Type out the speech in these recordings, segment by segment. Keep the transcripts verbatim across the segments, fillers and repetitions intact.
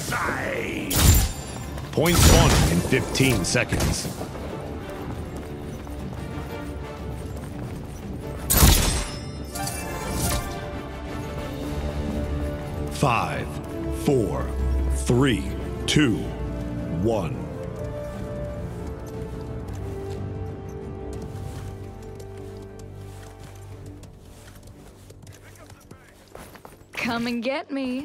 side. Point one in fifteen seconds. Five, four, three, two, one. Come and get me.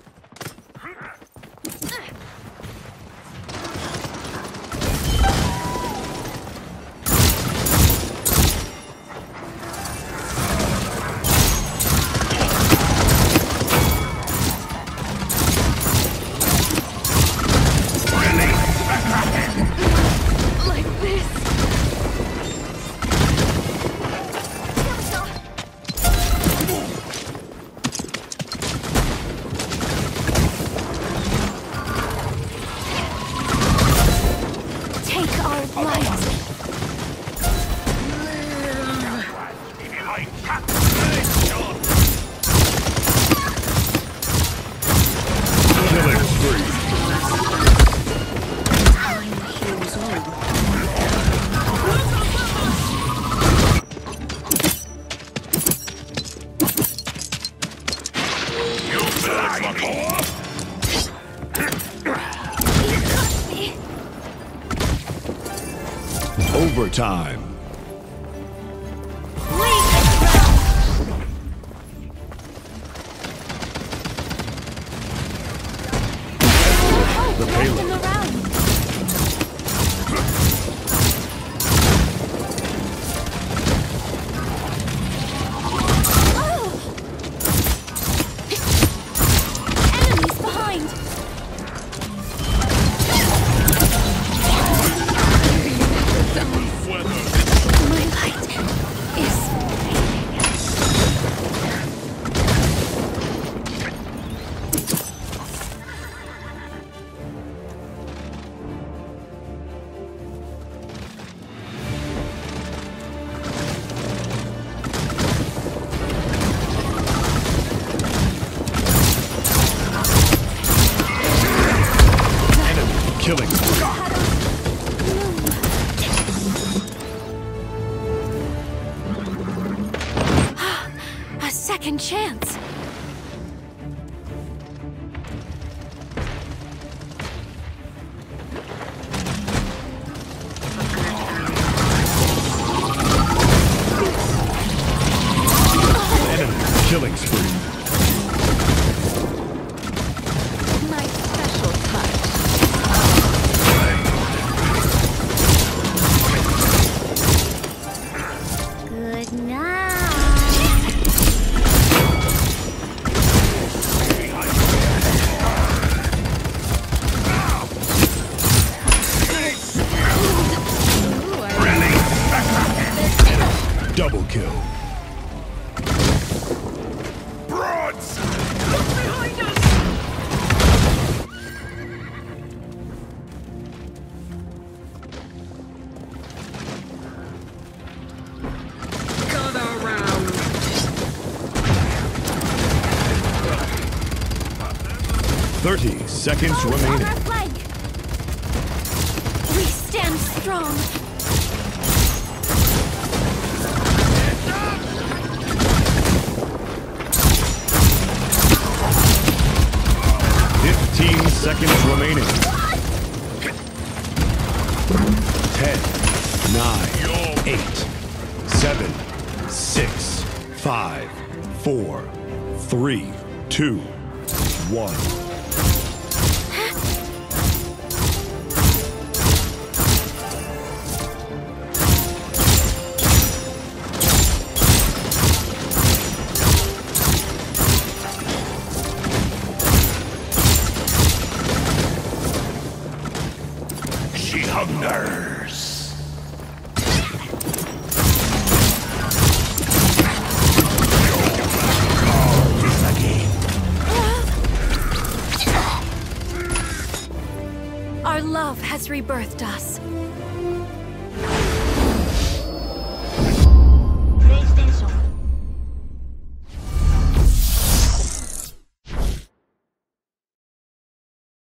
Overtime. The payload. Killing. A second chance. Enemy killing spree. My special touch. Good night. Double kill. Broadside. Look behind us. Gather round. Thirty seconds Foes on remaining. our flank. We stand strong. Fifteen seconds remaining. Ten, nine, eight, seven, six, five, four, three, two, one. She hungers. Our love has rebirthed us.